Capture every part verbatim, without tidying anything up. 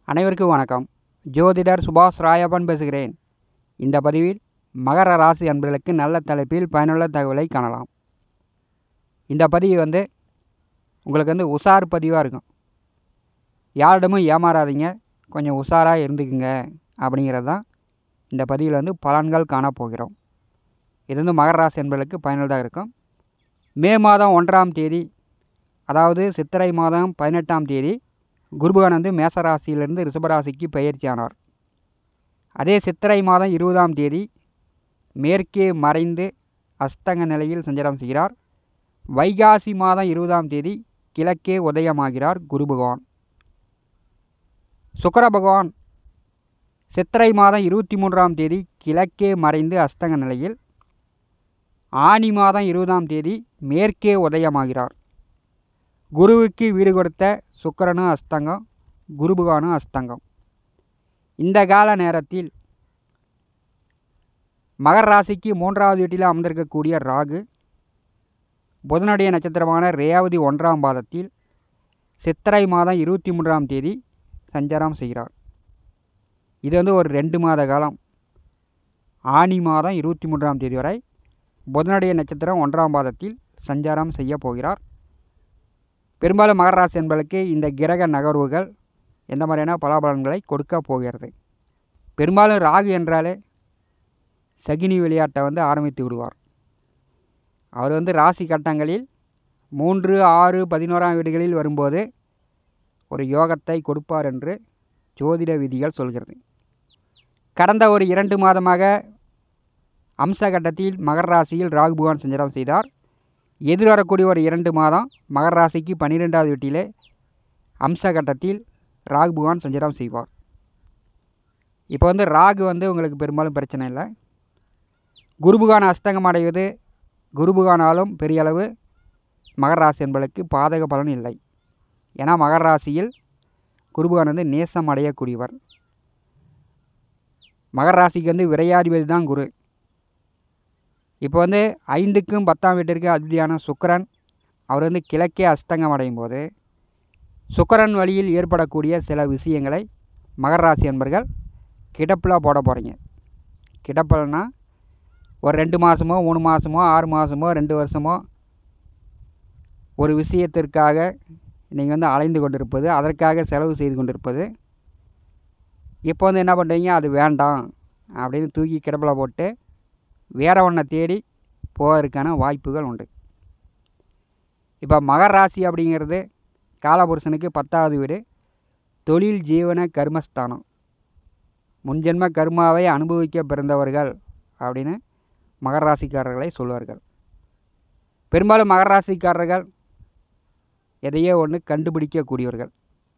அனைவருக்கும் வணக்கம். ஜோதிடர் சுபாஷ் ராயப்பன் பேசுகிறேன். இந்த பதிவில் மகர ராசி அன்பர்களுக்கு நல்ல தலைப்பில் பயனுள்ள தகவலை காணலாம். இந்த பதிவு வந்து உங்களுக்கு வந்து உஷார் பதிவாக இருக்கும். யாரிடமும் ஏமாறாதீங்க, கொஞ்சம் உஷாராக இருந்துக்குங்க அப்படிங்கிறது தான் இந்த பதிவில் வந்து பலன்கள் காணப்போகிறோம். இது வந்து மகர ராசி அன்பர்களுக்கு பயனுள்ளதாக இருக்கும். மே மாதம் ஒன்றாம் தேதி, அதாவது சித்திரை மாதம் பதினெட்டாம் தேதி குருபகவான் வந்து மேசராசியிலிருந்து ரிஷபராசிக்கு பெயர்ச்சியானார். அதே சித்திரை மாதம் இருபதாம் தேதி மேற்கே மறைந்து அஸ்தங்க நிலையில் சஞ்சாரம் செய்கிறார். வைகாசி மாதம் இருபதாம் தேதி கிழக்கே உதயமாகிறார் குரு பகவான். சுக்கிர பகவான் சித்திரை மாதம் இருபத்தி மூன்றாம் தேதி கிழக்கே மறைந்து அஸ்தங்க நிலையில், ஆனி மாதம் இருபதாம் தேதி மேற்கே உதயமாகிறார். குருவுக்கு வீடு கொடுத்த சுக்கிரனும் அஸ்தங்கம், குரு பகவானும் அஸ்தங்கம். இந்த கால நேரத்தில் மகர ராசிக்கு மூன்றாவது வீட்டில் அமர்ந்திருக்கக்கூடிய ராகு புதனுடைய நட்சத்திரமான ரேவதி ஒன்றாம் பாதத்தில் சித்திரை மாதம் இருபத்தி மூன்றாம் தேதி சஞ்சாரம் செய்கிறார். இது வந்து ஒரு ரெண்டு மாத காலம். ஆனி மாதம் இருபத்தி மூன்றாம் தேதி வரை புதனுடைய நட்சத்திரம் ஒன்றாம் பாதத்தில் சஞ்சாரம் செய்ய போகிறார். பெரும்பாலும் மகர ராசி என்பதற்கு இந்த கிரக நகர்வுகள் எந்த மாதிரியான பலாபலன்களை கொடுக்க போகிறது. பெரும்பாலும் ராகு என்றாலே சகினி விளையாட்டை வந்து ஆரம்பித்து விடுவார். அவர் வந்து ராசி கட்டங்களில் மூன்று ஆறு பதினோராம் வீடுகளில் வரும்போது ஒரு யோகத்தை கொடுப்பார் என்று ஜோதிட விதிகள் சொல்கிறது. கடந்த ஒரு இரண்டு மாதமாக அம்ச கட்டத்தில் மகர ராசியில் ராகு பகவான் சஞ்சாரம் செய்தார். எதிர்வரக்கூடிய ஒரு இரண்டு மாதம் மகர ராசிக்கு பன்னிரெண்டாவது வீட்டிலே அம்ச கட்டத்தில் ராகு பகவான் சஞ்சாரம் செய்வார். இப்போ வந்து ராகு வந்து உங்களுக்கு பெரும்பாலும் பிரச்சனை இல்லை. குரு பகவான் அஸ்தங்கம் அடைவது குரு பகவானாலும் பெரிய அளவு மகர ராசி என்பதற்கு பாதக பலன் இல்லை. ஏன்னா மகர ராசியில் குரு பகவான் வந்து நேசம் அடையக்கூடியவர். மகர ராசிக்கு வந்து விரையாதிபதி தான் குரு. இப்போ வந்து ஐந்துக்கும் பத்தாம் வீட்டிற்கு அதிபதியான சுக்கிரன் அவர் வந்து கிழக்கே அஸ்தங்கம் அடையும் போது சுக்கிரன் வழியில் ஏற்படக்கூடிய சில விஷயங்களை மகர ராசி என்பர்கள் கிடப்பில் போட போகிறீங்க. கிடப்பில்னா ஒரு ரெண்டு மாதமோ மூணு மாதமோ ஆறு மாதமோ ரெண்டு வருஷமோ ஒரு விஷயத்திற்காக நீங்கள் வந்து அலைந்து கொண்டிருப்பது, அதற்காக செலவு செய்து கொண்டிருப்பது, இப்போ வந்து என்ன பண்ணுறீங்க, அது வேண்டாம் அப்படின்னு தூக்கி கிடப்பில் போட்டு வேற ஒன்றை தேடி போவதற்கான வாய்ப்புகள் உண்டு. இப்போ மகர ராசி அப்படிங்கிறது காலபுருஷனுக்கு பத்தாவது வீடு, தொழில் ஜீவன கர்மஸ்தானம். முன்ஜென்ம கர்மாவை அனுபவிக்க பிறந்தவர்கள் அப்படின்னு மகர ராசிக்காரர்களை சொல்வார்கள். பெரும்பாலும் மகர ராசிக்காரர்கள் எதையோ ஒன்று கண்டுபிடிக்கக்கூடியவர்கள்,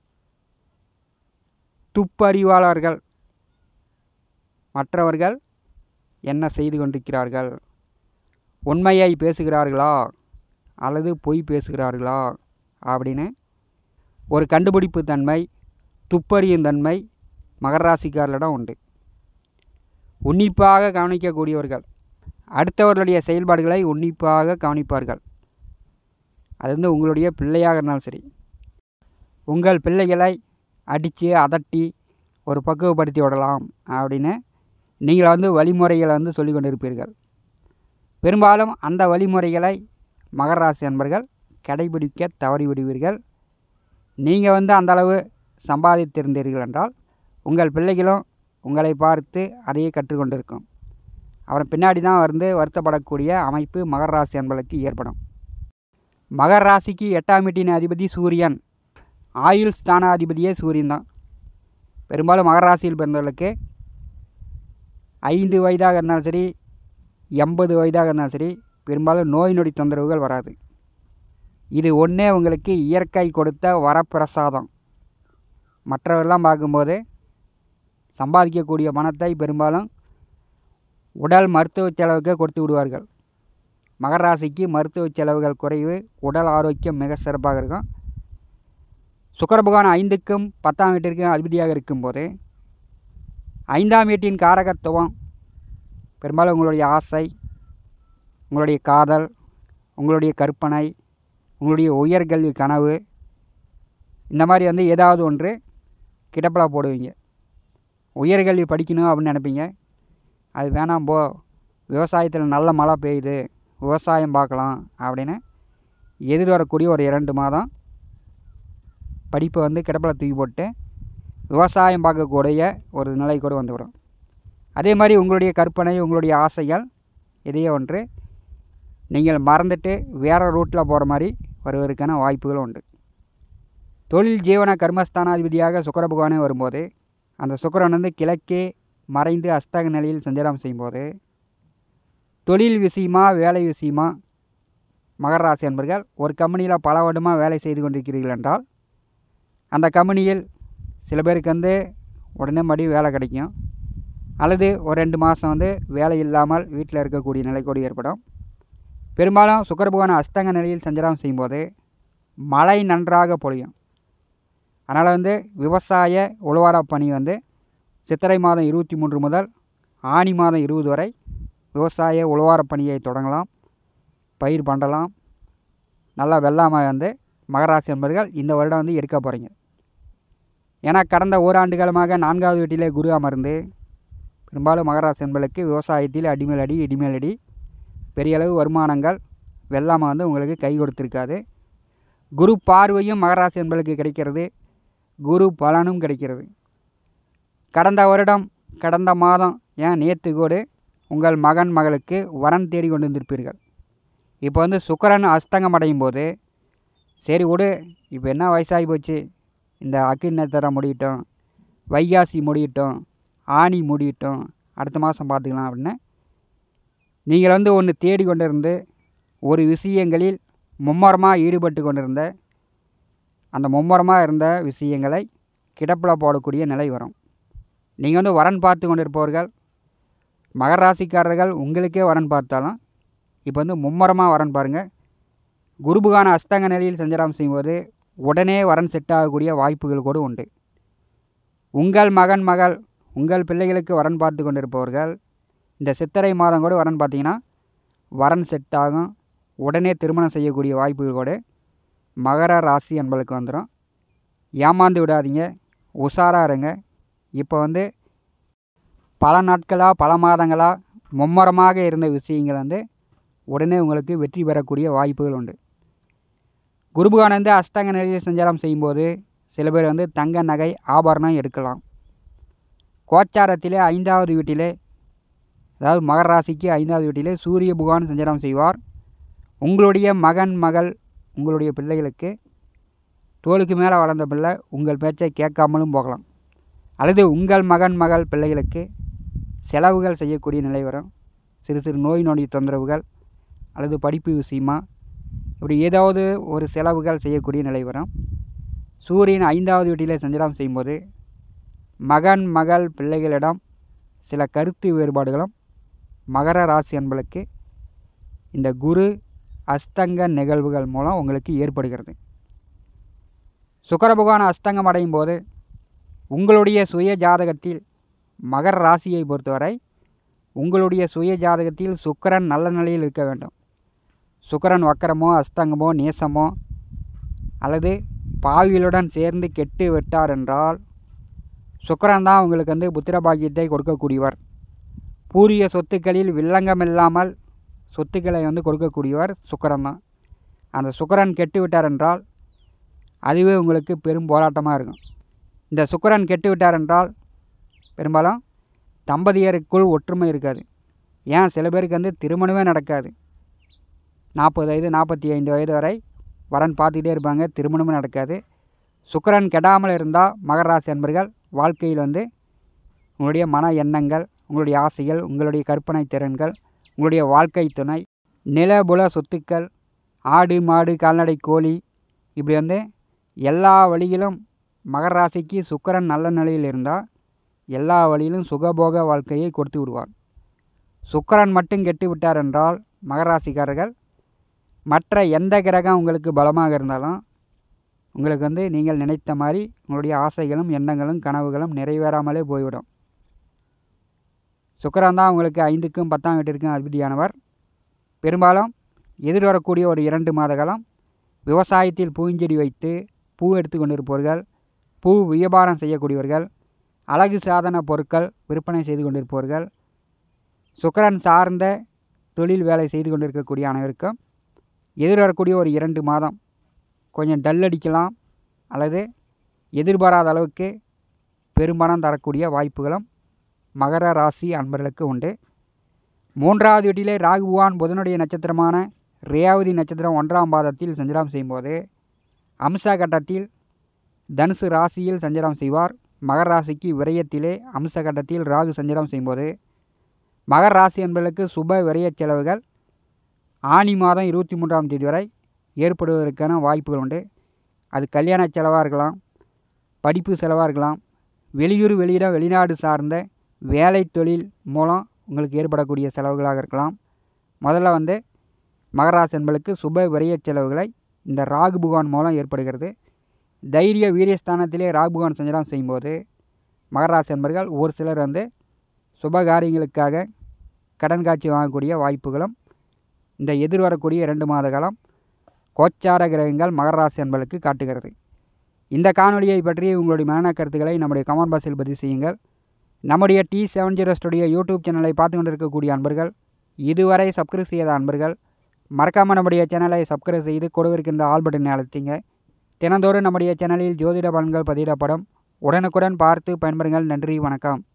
துப்பறிவாளர்கள். மற்றவர்கள் என்ன செய்து கொண்டிருக்கிறார்கள், உண்மையை பேசுகிறார்களா அல்லது பொய் பேசுகிறார்களா அப்படின்னு ஒரு கண்டுபிடிப்பு தன்மை, துப்பறியும் தன்மை மகர ராசிக்காரர்களிடம் உண்டு. உன்னிப்பாக கவனிக்கக்கூடியவர்கள், அடுத்தவர்களுடைய செயல்பாடுகளை உன்னிப்பாக கவனிப்பார்கள். அது வந்து உங்களுடைய பிள்ளையாக இருந்தாலும் சரி, உங்கள் பிள்ளைகளை அடித்து அதட்டி ஒரு பக்குவப்படுத்தி விடலாம் அப்படின்னு நீங்கள் வந்து வழிமுறைகளை வந்து சொல்லி கொண்டிருப்பீர்கள். பெரும்பாலும் அந்த வழிமுறைகளை மகர ராசி நண்பர்கள் கடைபிடிக்க தவறிவிடுவீர்கள். நீங்கள் வந்து அந்தளவு சம்பாதித்திருந்தீர்கள் என்றால் உங்கள் பிள்ளைகளும் உங்களை பார்த்து அதையே கற்றுக்கொண்டிருக்கும். அப்புறம் பின்னாடி தான் வந்து வருத்தப்படக்கூடிய அமைப்பு மகர ராசி நண்பர்களுக்கு ஏற்படும். மகர ராசிக்கு எட்டாம் வீட்டின் அதிபதி சூரியன், ஆயுள் ஸ்தானாதிபதியே சூரியன் தான். பெரும்பாலும் மகர ராசியில் பிறந்தவர்களுக்கு ஐந்து வயதாக இருந்தாலும் சரி, எண்பது வயதாக இருந்தாலும் சரி, பெரும்பாலும் நோய் நொடி தொந்தரவுகள் வராது. இது ஒன்றே உங்களுக்கு இயற்கை கொடுத்த வரப்பிரசாதம். மற்றவர்கள்லாம் பார்க்கும்போது சம்பாதிக்கக்கூடிய பணத்தை பெரும்பாலும் உடல் மருத்துவ செலவுக்கு கொடுத்து விடுவார்கள். மகர ராசிக்கு மருத்துவ செலவுகள் குறைவு, உடல் ஆரோக்கியம் மிக சிறப்பாக இருக்கும். சுக்கிர பகவான் ஐந்துக்கும் பத்தாம் வீட்டிற்கும் அதிபதியாக இருக்கும்போது ஐந்தாம் வீட்டின் காரகத்துவம் பெரும்பாலும் உங்களுடைய ஆசை, உங்களுடைய காதல், உங்களுடைய கற்பனை, உங்களுடைய உயர்கல்வி கனவு, இந்த மாதிரி வந்து ஏதாவது ஒன்று கிடப்பில் போடுவீங்க. உயர்கல்வி படிக்கணும் அப்படின்னு நினைப்பீங்க. அது வேணாம் போ, விவசாயத்தில் நல்ல மழை பெய்யுது, விவசாயம் பார்க்கலாம் அப்படின்னு எதிர்வரக்கூடிய ஒரு இரண்டு மாதம் படிப்பை வந்து கிடப்பில் தூக்கி போட்டு விவசாயம் பார்க்கக்கூடிய ஒரு நிலை கூட வந்துவிடும். அதே மாதிரி உங்களுடைய கற்பனை, உங்களுடைய ஆசைகள் எதையோ ஒன்று நீங்கள் மறந்துட்டு வேறு ரூட்டில் போகிற மாதிரி வருவதற்கான வாய்ப்புகளும் உண்டு. தொழில் ஜீவன கர்மஸ்தானாதிபதியாக சுக்கிர பகவானே வரும்போது அந்த சுக்கிரன் வந்து கிழக்கே மறைந்து அஸ்தக நிலையில் சஞ்சாரம் செய்யும்போது தொழில் விஷயமா வேலை விஷயமா மகர ராசி அன்பர்கள் ஒரு கம்பெனியில் பல வருடமாக வேலை செய்து கொண்டிருக்கிறீர்கள் என்றால் அந்த கம்பெனியில் சில பேருக்கு வந்து உடனே மறுபடியும் வேலை கிடைக்கும். அல்லது ஒரு ரெண்டு மாதம் வந்து வேலை இல்லாமல் வீட்டில் இருக்கக்கூடிய நிலை கூட ஏற்படும். பெரும்பாலும் சுக்கிர பகவான் அஸ்தங்க நிலையில் சஞ்சாரம் செய்யும்போது மழை நன்றாக பொழியும். அதனால் வந்து விவசாய உழவார பணி வந்து சித்திரை மாதம் இருபத்தி மூன்று முதல் ஆனி மாதம் இருபது வரை விவசாய உழவார பணியை தொடங்கலாம், பயிர் பண்ணலாம். நல்லா வெள்ளாமை வந்து மகராசி என்பர்கள் இந்த வருடம் வந்து எடுக்க போகிறீங்க. ஏன்னா கடந்த ஓராண்டு காலமாக நான்காவது வீட்டிலே குரு அமர்ந்து பெரும்பாலும் மகராசி என்பர்களுக்கு விவசாயத்தில் அடிமேல் அடி இடிமேல் அடி பெரிய அளவு வருமானங்கள் வெள்ளாமை வந்து உங்களுக்கு கை கொடுத்துருக்காது. குரு பார்வையும் மகராசி என்பர்களுக்கு கிடைக்கிறது, குரு பலனும் கிடைக்கிறது. கடந்த வருடம் கடந்த மாதம் ஏன் நேற்று கூட உங்கள் மகன் மகளுக்கு வரன் தேடி கொண்டு வந்திருப்பீர்கள். இப்போ வந்து சுக்கிரன் அஸ்தங்கம் அடையும் போது சரி விடு, இப்போ என்ன வயசாகி போச்சு, இந்த அக்கினி நட்சத்திரம் முடியட்டும், வைகாசி முடியட்டும், ஆனி முடியட்டும், அடுத்த மாதம் பார்த்துக்கலாம் அப்படின்னு நீங்கள் வந்து ஒன்று தேடி கொண்டு இருந்து ஒரு விஷயங்களில் மும்மரமாக ஈடுபட்டு கொண்டிருந்த அந்த மும்மரமாக இருந்த விஷயங்களை கிடப்பில் போடக்கூடிய நிலை வரும். நீங்கள் வந்து வரன் பார்த்து கொண்டு இருப்பவர்கள் மகர ராசிக்காரர்கள் உங்களுக்கே வரன் பார்த்தாலும் இப்போ வந்து மும்மரமாக வரன் பாருங்கள். குருபுகான அஸ்தங்க நிலையில் சஞ்சாரம் செய்யும்போது உடனே வரன் செட் ஆகக்கூடிய வாய்ப்புகள் கூட உண்டு. உங்கள் மகன் மகள் உங்கள் பிள்ளைகளுக்கு வரன் பார்த்து கொண்டு இருப்பவர்கள் இந்த சித்திரை மாதம் கூட வரன் பார்த்தீங்கன்னா வரன் செட் ஆகும், உடனே திருமணம் செய்யக்கூடிய வாய்ப்புகள் கூட மகர ராசி என்பளுக்கு வந்துடும். ஏமாந்து விடாதீங்க, உஷாராக இருங்க. இப்போ வந்து பல நாட்களாக பல மாதங்களாக மும்மரமாக இருந்த விஷயங்கள் வந்து உடனே உங்களுக்கு வெற்றி பெறக்கூடிய வாய்ப்புகள் உண்டு. குருபகவான் வந்து அஸ்தங்க நிலையில் சஞ்சாரம் செய்யும்போது சில பேர் வந்து தங்க நகை ஆபரணம் எடுக்கலாம். கோச்சாரத்திலே ஐந்தாவது வீட்டிலே, அதாவது மகர ராசிக்கு ஐந்தாவது வீட்டிலே சூரிய பகவான் சஞ்சாரம் செய்வார். உங்களுடைய மகன் மகள் உங்களுடைய பிள்ளைகளுக்கு தோளுக்கு மேலே வளர்ந்த பிள்ளை உங்கள் பேச்சை கேட்காமலும் போகலாம். அல்லது உங்கள் மகன் மகள் பிள்ளைகளுக்கு செலவுகள் செய்யக்கூடிய நிலை வரும். சிறு சிறு நோய் நொடி தொந்தரவுகள் அல்லது படிப்பு விஷயமா இப்படி ஏதாவது ஒரு செலவுகள் செய்யக்கூடிய நிலை வரும். சூரியன் ஐந்தாவது வீட்டிலே சஞ்சாரம் செய்யும்போது மகன் மகள் பிள்ளைகளிடம் சில கருத்து வேறுபாடுகளும் மகர ராசி என்பளுக்கு இந்த குரு அஸ்தங்க நிகழ்வுகள் மூலம் உங்களுக்கு ஏற்படுகிறது. சுக்கிர பகவான் அஸ்தங்கம் அடையும் போது உங்களுடைய சுய ஜாதகத்தில் மகர ராசியை பொறுத்தவரை உங்களுடைய சுய ஜாதகத்தில் சுக்கிரன் நல்ல நிலையில் இருக்க வேண்டும். சுக்கிரன் வக்கரமோ அஸ்தங்கமோ நேசமோ அல்லது பாவிகளுடன் சேர்ந்து கெட்டு விட்டார் என்றால் சுக்கிரன் தான் உங்களுக்கு வந்து புத்திர பாக்கியத்தை கொடுக்கக்கூடியவர். பூரிய சொத்துக்களில் வில்லங்கம் இல்லாமல் சொத்துக்களை வந்து கொடுக்கக்கூடியவர் சுக்கிரன் தான். அந்த சுக்கிரன் கெட்டு விட்டார் என்றால் அதுவே உங்களுக்கு பெரும் போராட்டமாக இருக்கும். இந்த சுக்கிரன் கெட்டு விட்டார் என்றால் பெரும்பாலும் தம்பதியருக்குள் ஒற்றுமை இருக்காது. ஏன் சில பேருக்கு வந்து திருமணமே நடக்காது. நாற்பது வயது நாற்பத்தி ஐந்து வயது வரை வரன் பார்த்துக்கிட்டே இருப்பாங்க, திருமணமே நடக்காது. சுக்கிரன் கெடாமல் இருந்தால் மகர ராசி அன்பர்கள் வாழ்க்கையில் வந்து உங்களுடைய மன எண்ணங்கள், உங்களுடைய ஆசைகள், உங்களுடைய கற்பனை திறன்கள், உங்களுடைய வாழ்க்கை துணை, நிலபுல சொத்துக்கள், ஆடு மாடு கால்நடை கோழி இப்படி வந்து எல்லா வழியிலும் மகர ராசிக்கு சுக்கிரன் நல்ல நிலையில் இருந்தால் எல்லா வழியிலும் சுகபோக வாழ்க்கையை கொடுத்து விடுவார். சுக்கிரன் மட்டும் கெட்டு விட்டார் என்றால் மகர ராசிக்காரர்கள் மற்ற எந்த கிரகம் உங்களுக்கு பலமாக இருந்தாலும் உங்களுக்கு வந்து நீங்கள் நினைத்த மாதிரி உங்களுடைய ஆசைகளும் எண்ணங்களும் கனவுகளும் நிறைவேறாமலே போய்விடும். சுக்கிரன் தான் உங்களுக்கு ஐந்துக்கும் பத்தாம் வீட்டிற்கும் அதிபதியானவர். பெரும்பாலும் எதிர்வரக்கூடிய ஒரு இரண்டு மாத காலம் விவசாயத்தில் பூஞ்செடி வைத்து பூ எடுத்து கொண்டிருப்பவர்கள், பூ வியாபாரம் செய்யக்கூடியவர்கள், அழகு சாதன பொருட்கள் விற்பனை செய்து கொண்டிருப்பவர்கள், சுக்கிரன் சார்ந்த தொழில் வேலை செய்து கொண்டிருக்கக்கூடிய அனைவருக்கும் எதிர்வரக்கூடிய ஒரு இரண்டு மாதம் கொஞ்சம் டல் அடிக்கலாம் அல்லது எதிர்பாராத அளவுக்கு பெரும்பணம் தரக்கூடிய வாய்ப்புகளும் மகர ராசி அன்பர்களுக்கு உண்டு. மூன்றாவது வீட்டிலே ராகு பகவான் புதனுடைய நட்சத்திரமான ரேவதி நட்சத்திரம் ஒன்றாம் பாதத்தில் சஞ்சாரம் செய்யும்போது அம்ச கட்டத்தில் தனுசு ராசியில் சஞ்சாரம் செய்வார். மகர ராசிக்கு விரயத்திலே அம்ச கட்டத்தில் ராகு சஞ்சாரம் செய்யும்போது மகர ராசி என்பதற்கு சுப விரய செலவுகள் ஆனி மாதம் இருபத்தி மூன்றாம் தேதி வரை ஏற்படுவதற்கான வாய்ப்புகள் உண்டு. அது கல்யாண செலவாக இருக்கலாம், படிப்பு செலவாக இருக்கலாம், வெளியூர் வெளியிடம் வெளிநாடு சார்ந்த வேலை தொழில் மூலம் உங்களுக்கு ஏற்படக்கூடிய செலவுகளாக இருக்கலாம். முதல்ல வந்து மகராசி என்பதற்கு சுப விரய செலவுகளை இந்த ராகு பகவான் மூலம் ஏற்படுகிறது. தைரிய வீரியஸ்தானத்திலே ராகு பகவான் சஞ்சாரம் செய்யும்போது மகராசி என்பர்கள் ஒரு சிலர் வந்து சுப காரியங்களுக்காக கடன் காட்சி வாங்கக்கூடிய வாய்ப்புகளும் இந்த எதிர்வரக்கூடிய இரண்டு மாத காலம் கோச்சார கிரகங்கள் மகராசி என்பதற்கு காட்டுகிறது. இந்த காணொலியை பற்றி உங்களுடைய மன கருத்துக்களை நம்முடைய கமெண்ட் பாக்ஸில் பதிவு செய்யுங்கள். நம்முடைய T seven zero studio YouTube சேனலை பார்த்து கொண்டிருக்கக்கூடிய அன்பர்கள், இதுவரை சப்ஸ்கிரைப் செய்யாத அன்பர்கள் மறக்காமல் நம்முடைய சேனலை சப்ஸ்கிரைப் செய்து கொடுவிருக்கின்ற ஆல் பட்டனை அழுத்திங்க. தினந்தோறும் நம்முடைய சேனலில் ஜோதிட பலன்கள் பதிவிடப்படும். உடனுக்குடன் பார்த்து பயன்பெறுங்கள். நன்றி, வணக்கம்.